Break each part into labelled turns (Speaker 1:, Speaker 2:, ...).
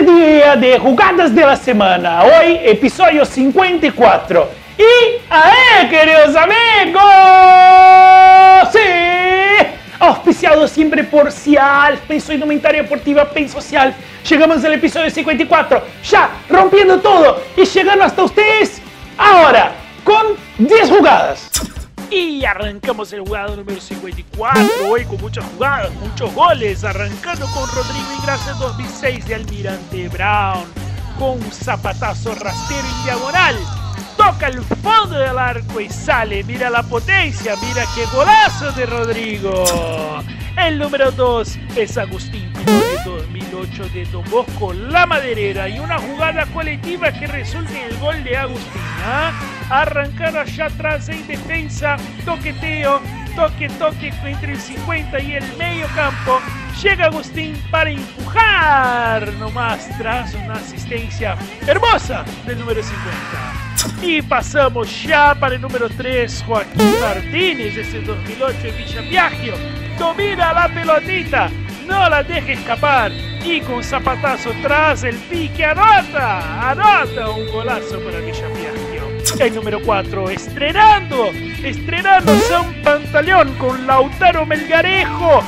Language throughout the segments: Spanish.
Speaker 1: es día de jugadas de la semana. Hoy, episodio 54. Y ¡ae, queridos amigos! ¡Sí! Auspiciado siempre por Cialf, Penso Indumentaria Deportiva, Penso Cialf. Llegamos al episodio 54, ya rompiendo todo y llegando hasta ustedes ahora con 10 jugadas.
Speaker 2: Y arrancamos el jugado número 54, hoy con muchas jugadas, muchos goles, arrancando con Rodrigo Ingrasa 2006 de Almirante Brown, con un zapatazo rastero en diagonal, toca el fondo del arco y sale, mira la potencia, mira qué golazo de Rodrigo. El número 2 es Agustín de 2008 de Don Bosco, La Maderera, y una jugada colectiva que resulta en el gol de Agustín. Arrancar allá atrás en defensa, toqueteo, toque entre el 50 y el medio campo. Llega Agustín para empujar nomás tras una asistencia hermosa del número 50. Y pasamos ya para el número 3, Joaquín Martínez, desde 2008 en Villa Piagio. Domina la pelotita, no la deja escapar y con zapatazo tras el pique anota un golazo para Villa Piagio. El número 4, estrenando San Pantaleón con Lautaro Melgarejo,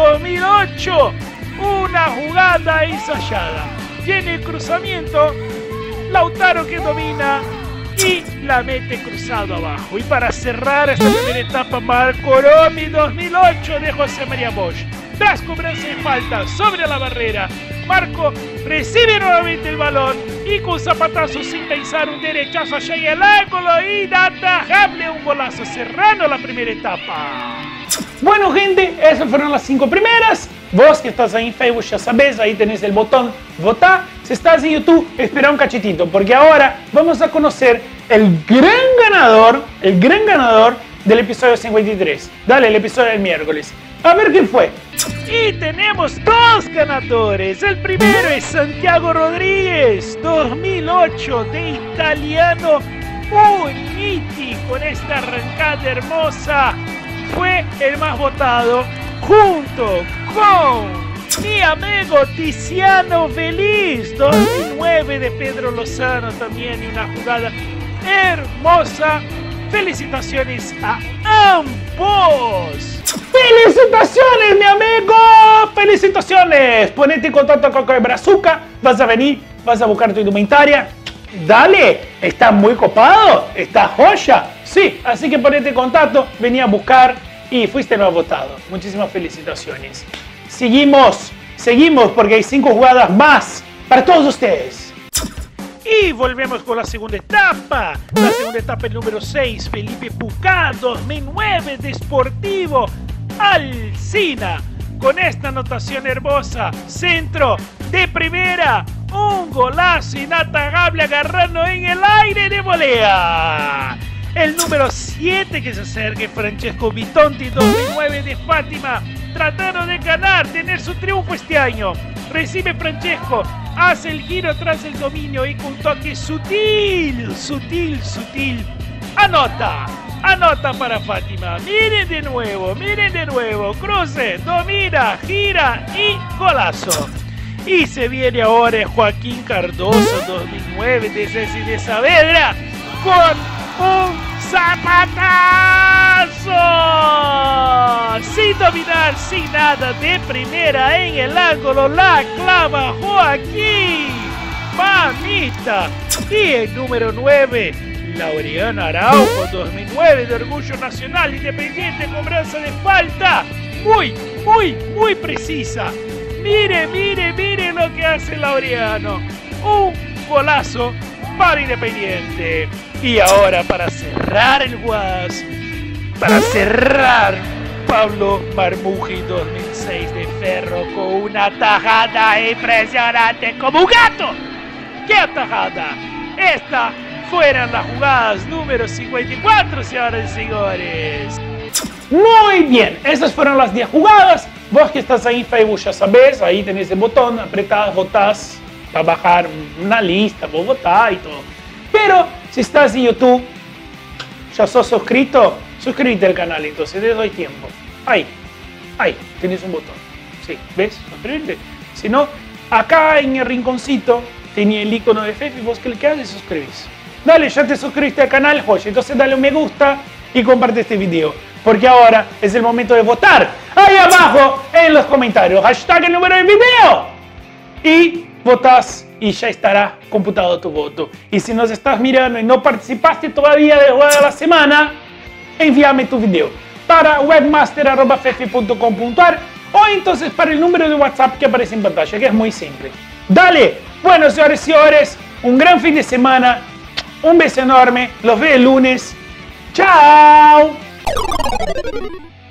Speaker 2: 2008, una jugada ensayada. Tiene el cruzamiento, Lautaro que domina y la mete cruzado abajo. Y para cerrar esta primera etapa, Marco Romi 2008 de José María Bosch. Tras cobranza de falta sobre la barrera, Marco recibe nuevamente el balón y con zapatazo sin pensar un derechazo allá en el ángulo y inatajable un golazo cerrando la primera etapa.
Speaker 1: Bueno, gente, esas fueron las 5 primeras. Vos que estás ahí en Facebook ya sabés, ahí tenés el botón votar. Si estás en YouTube, espera un cachetito, porque ahora vamos a conocer el gran ganador del episodio 53. Dale, el episodio del miércoles. A ver quién fue.
Speaker 2: Y tenemos 2 ganadores. El primero es Santiago Rodríguez, 2008, de Italiano Uniti. Con esta arrancada hermosa, fue el más votado, junto con mi amigo Tiziano Feliz, 2009 de Pedro Lozano, también una jugada hermosa. Felicitaciones a ambos.
Speaker 1: ¡Felicitaciones, mi amigo! ¡Felicitaciones! Ponete en contacto con Coque Brazuca. Vas a venir, vas a buscar tu indumentaria. Dale, está muy copado, está joya. Sí, así que ponete en contacto, vení a buscar y fuiste el más votado. Muchísimas felicitaciones. Seguimos porque hay 5 jugadas más para todos ustedes.
Speaker 2: Y volvemos con la segunda etapa. La segunda etapa, el número 6, Felipe Pucá, 2009, de Sportivo Alsina. Con esta anotación hermosa, centro de primera, un golazo inatajable agarrando en el aire de volea. El número 7 que se acerque, Francesco Bitonti, 2009 de Fátima, tratando de ganar, tener su triunfo este año. Recibe Francesco, hace el giro tras el dominio y con toque sutil. Anota para Fátima. Miren de nuevo, cruce, domina, gira y golazo. Y se viene ahora Joaquín Cardoso, 2009 de Ceci de Saavedra, con un zapatazo, sin dominar, sin nada, de primera en el ángulo, la clava Joaquín, mamita. Y el número 9, Laureano Araujo, 2009 de Orgullo Nacional, Independiente, cobranza de falta, muy precisa. Mire lo que hace Laureano, un golazo para Independiente. Y ahora para cerrar el guas, Pablo Marmuji, 2006 de Ferro, con una tajada impresionante como un gato. ¡Qué atajada! Estas fueron las jugadas número 54, señoras y señores.
Speaker 1: Muy bien, esas fueron las 10 jugadas. Vos que estás ahí en Facebook ya sabés, ahí tenés el botón, apretás, votás, para bajar una lista, vos votás y todo. Pero si estás en YouTube, ya sos suscrito, suscríbete al canal, entonces te doy tiempo. Ahí, tenés un botón. Sí, ¿ves? Suscríbete. Si no, Acá en el rinconcito tenía el icono de Fefi, vos clicás y suscribís. Dale, ya te suscribiste al canal, joya, entonces dale un me gusta y comparte este video. Porque ahora es el momento de votar. Ahí abajo en los comentarios, hashtag el número del video. Y votas y ya estará computado tu voto. Y si nos estás mirando y no participaste todavía de Juego de la Semana, envíame tu video para webmaster@fefi.com.ar o entonces para el número de WhatsApp que aparece en pantalla, que es muy simple. Dale, bueno señores y señores, un gran fin de semana, un beso enorme, los veo el lunes. ¡Chao!